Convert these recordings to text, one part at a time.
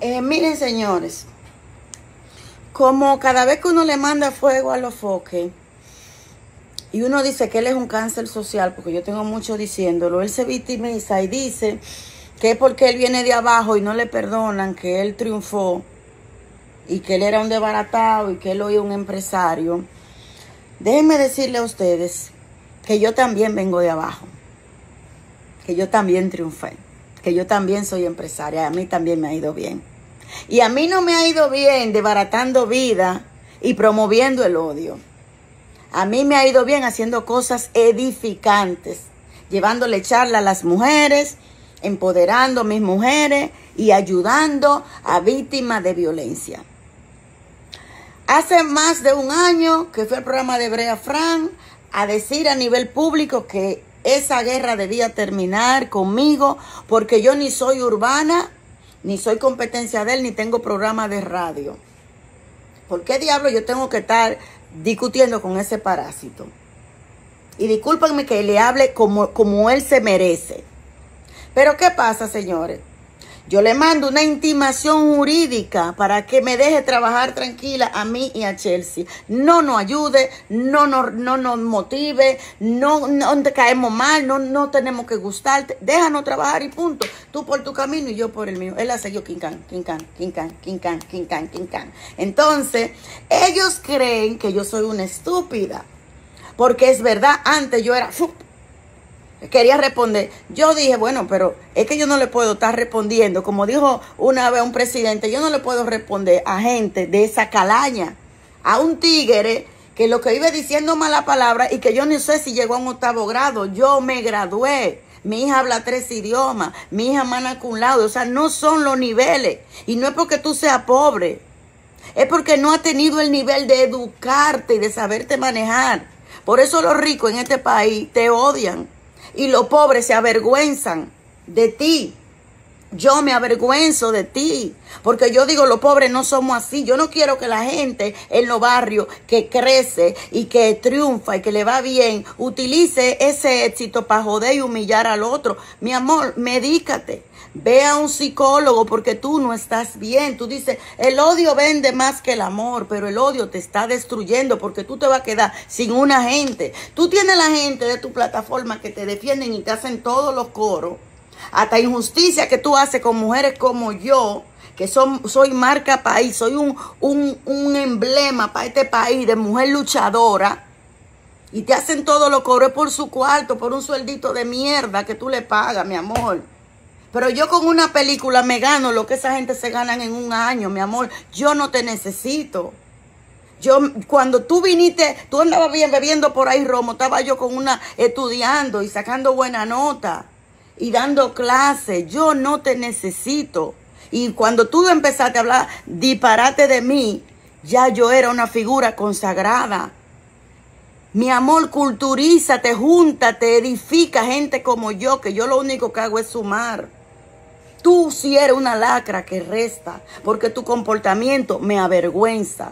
Miren, señores, como cada vez que uno le manda fuego a los foques y uno dice que él es un cáncer social, porque yo tengo mucho diciéndolo, él se victimiza y dice que es porque él viene de abajo y no le perdonan que él triunfó y que él era un desbaratado y que él hoy es un empresario. Déjenme decirle a ustedes que yo también vengo de abajo, que yo también triunfé, que yo también soy empresaria, a mí también me ha ido bien. Y a mí no me ha ido bien desbaratando vida y promoviendo el odio. A mí me ha ido bien haciendo cosas edificantes, llevándole charla a las mujeres, empoderando a mis mujeres y ayudando a víctimas de violencia. Hace más de un año que fue el programa de Brea Frank a decir a nivel público que esa guerra debía terminar conmigo porque yo ni soy urbana, ni soy competencia de él, ni tengo programa de radio. ¿Por qué diablo yo tengo que estar discutiendo con ese parásito? Y discúlpenme que le hable como él se merece. Pero ¿qué pasa, señores? Yo le mando una intimación jurídica para que me deje trabajar tranquila a mí y a Chelsea. No nos ayude, no nos motive, no te caemos mal, no tenemos que gustarte. Déjanos trabajar y punto. Tú por tu camino y yo por el mío. Él ha seguido quincán. Entonces, ellos creen que yo soy una estúpida. Porque es verdad, antes yo era... quería responder. Yo dije, bueno, pero es que yo no le puedo estar respondiendo. Como dijo una vez un presidente, yo no le puedo responder a gente de esa calaña. A un tigre que lo que vive diciendo mala palabra y que yo no sé si llegó a un 8º grado. Yo me gradué. Mi hija habla 3 idiomas. Mi hija mana cum laude. O sea, no son los niveles. Y no es porque tú seas pobre. Es porque no has tenido el nivel de educarte y de saberte manejar. Por eso los ricos en este país te odian. Y los pobres se avergüenzan de ti. Yo me avergüenzo de ti. Porque yo digo, los pobres no somos así. Yo no quiero que la gente en los barrios que crece y que triunfa y que le va bien, utilice ese éxito para joder y humillar al otro. Mi amor, medícate. Ve a un psicólogo porque tú no estás bien. Tú dices, el odio vende más que el amor, pero el odio te está destruyendo porque tú te vas a quedar sin una gente. Tú tienes la gente de tu plataforma que te defienden y te hacen todos los coros. Hasta injusticia que tú haces con mujeres como yo, que soy marca país, soy un emblema para este país de mujer luchadora. Y te hacen todos los coros por su cuarto, por un sueldito de mierda que tú le pagas, mi amor. Pero yo con una película me gano lo que esa gente se ganan en un año, mi amor. Yo no te necesito. Cuando tú viniste, tú andabas bien bebiendo por ahí romo, estaba yo con una estudiando y sacando buena nota y dando clases. Yo no te necesito. Y cuando tú empezaste a hablar disparate de mí, ya yo era una figura consagrada. Mi amor, culturízate, júntate, edifica gente como yo, que yo lo único que hago es sumar. Tú sí eres una lacra que resta, porque tu comportamiento me avergüenza.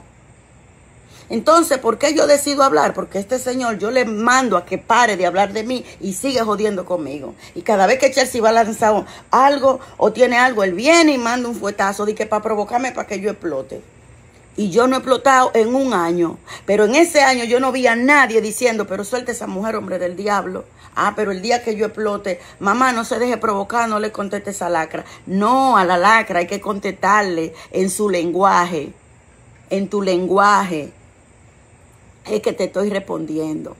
Entonces, ¿por qué yo decido hablar? Porque este señor yo le mando a que pare de hablar de mí y sigue jodiendo conmigo. Y cada vez que Chelsea va a lanzar algo o tiene algo, él viene y manda un fuetazo de que para provocarme, para que yo explote. Y yo no he explotado en un año. Pero en ese año yo no vi a nadie diciendo, pero suelta esa mujer, hombre del diablo. Ah, pero el día que yo explote, mamá, no se deje provocar, no le conteste esa lacra. No, a la lacra hay que contestarle en su lenguaje. En tu lenguaje. Es que te estoy respondiendo.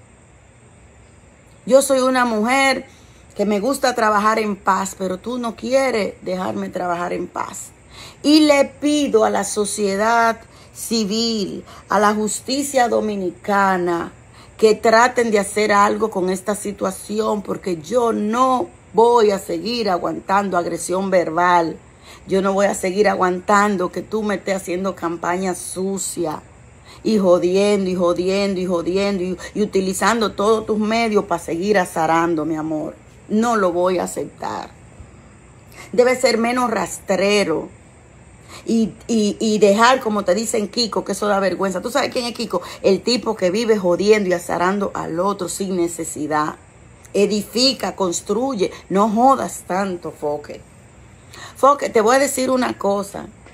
Yo soy una mujer que me gusta trabajar en paz, pero tú no quieres dejarme trabajar en paz. Y le pido a la sociedad civil, a la justicia dominicana, que traten de hacer algo con esta situación, porque yo no voy a seguir aguantando agresión verbal. Yo no voy a seguir aguantando que tú me estés haciendo campaña sucia y jodiendo y utilizando todos tus medios para seguir azarando, mi amor. No lo voy a aceptar. Debe ser menos rastrero. Y dejar, como te dicen, Kiko, que eso da vergüenza. ¿Tú sabes quién es Kiko? El tipo que vive jodiendo y azarando al otro sin necesidad. Edifica, construye. No jodas tanto, Foque. Foque, te voy a decir una cosa.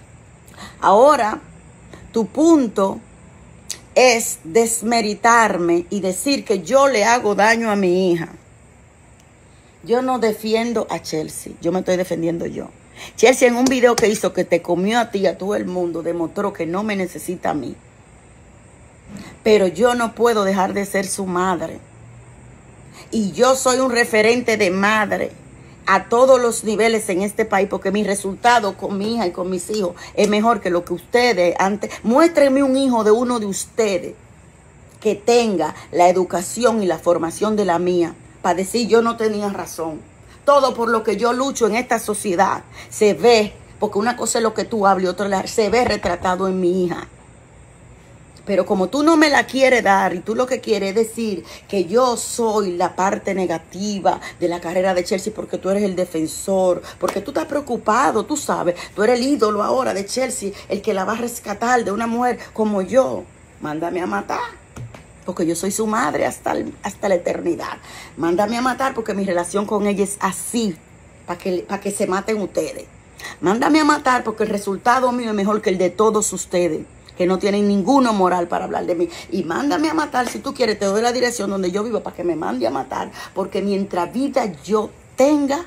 Ahora, tu punto es desmeritarme y decir que yo le hago daño a mi hija. Yo no defiendo a Chelsea, yo me estoy defendiendo yo. Chelsea, en un video que hizo que te comió a ti y a todo el mundo, demostró que no me necesita a mí. Pero yo no puedo dejar de ser su madre. Y yo soy un referente de madre a todos los niveles en este país, porque mi resultado con mi hija y con mis hijos es mejor que lo que ustedes antes. Muéstrenme un hijo de uno de ustedes que tenga la educación y la formación de la mía para decir yo no tenía razón. Todo por lo que yo lucho en esta sociedad se ve, porque una cosa es lo que tú hablas y otra se ve retratado en mi hija. Pero como tú no me la quieres dar y tú lo que quieres es decir que yo soy la parte negativa de la carrera de Chelsea porque tú eres el defensor, porque tú estás preocupado, tú sabes, tú eres el ídolo ahora de Chelsea, el que la va a rescatar de una mujer como yo, mándame a matar. Porque yo soy su madre hasta la eternidad. Mándame a matar porque mi relación con ella es así, para que se maten ustedes. Mándame a matar porque el resultado mío es mejor que el de todos ustedes, que no tienen ninguna moral para hablar de mí. Y mándame a matar, si tú quieres, te doy la dirección donde yo vivo para que me mande a matar. Porque mientras vida yo tenga,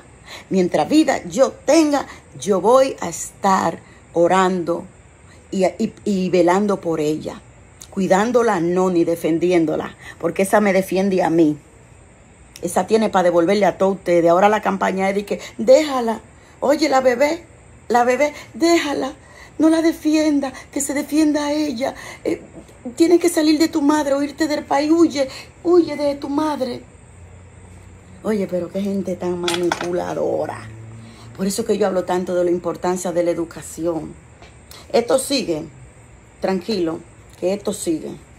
yo voy a estar orando y velando por ella. Cuidándola no, ni defendiéndola, porque esa me defiende a mí. Esa tiene para devolverle a todos ustedes. Ahora la campaña es de que déjala. Oye, la bebé, déjala. No la defienda, que se defienda a ella. Tienes que salir de tu madre o irte del país. Huye de tu madre. Oye, pero qué gente tan manipuladora. Por eso que yo hablo tanto de la importancia de la educación. Esto sigue, tranquilo, que esto sigue.